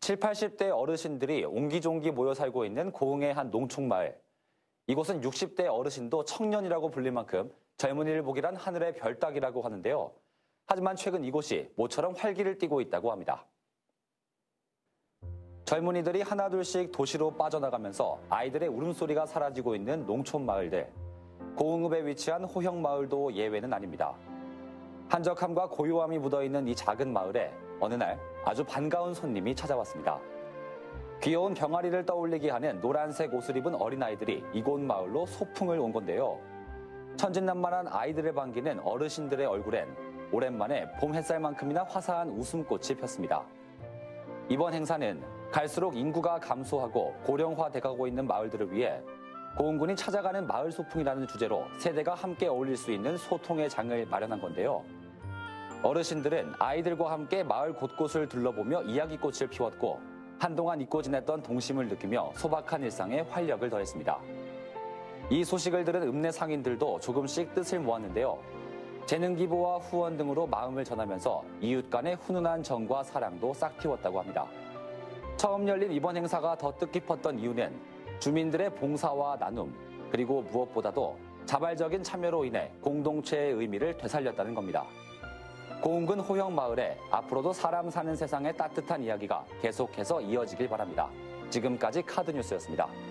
7, 80대 어르신들이 옹기종기 모여 살고 있는 고흥의 한 농촌마을. 이곳은 60대 어르신도 청년이라고 불릴 만큼 젊은이를 보기란 하늘의 별 따기라고 하는데요. 하지만 최근 이곳이 모처럼 활기를 띠고 있다고 합니다. 젊은이들이 하나둘씩 도시로 빠져나가면서 아이들의 울음소리가 사라지고 있는 농촌 마을들. 고흥읍에 위치한 호형마을도 예외는 아닙니다. 한적함과 고요함이 묻어있는 이 작은 마을에 어느 날 아주 반가운 손님이 찾아왔습니다. 귀여운 병아리를 떠올리게 하는 노란색 옷을 입은 어린아이들이 이곳 마을로 소풍을 온 건데요. 천진난만한 아이들을 반기는 어르신들의 얼굴엔 오랜만에 봄 햇살만큼이나 화사한 웃음꽃이 폈습니다. 이번 행사는 갈수록 인구가 감소하고 고령화돼가고 있는 마을들을 위해 고흥군이 찾아가는 마을 소풍이라는 주제로 세대가 함께 어울릴 수 있는 소통의 장을 마련한 건데요. 어르신들은 아이들과 함께 마을 곳곳을 둘러보며 이야기꽃을 피웠고 한동안 잊고 지냈던 동심을 느끼며 소박한 일상에 활력을 더했습니다. 이 소식을 들은 읍내 상인들도 조금씩 뜻을 모았는데요. 재능 기부와 후원 등으로 마음을 전하면서 이웃 간의 훈훈한 정과 사랑도 싹 틔웠다고 합니다. 처음 열린 이번 행사가 더 뜻깊었던 이유는 주민들의 봉사와 나눔, 그리고 무엇보다도 자발적인 참여로 인해 공동체의 의미를 되살렸다는 겁니다. 고흥군 호형마을에 앞으로도 사람 사는 세상의 따뜻한 이야기가 계속해서 이어지길 바랍니다. 지금까지 카드뉴스였습니다.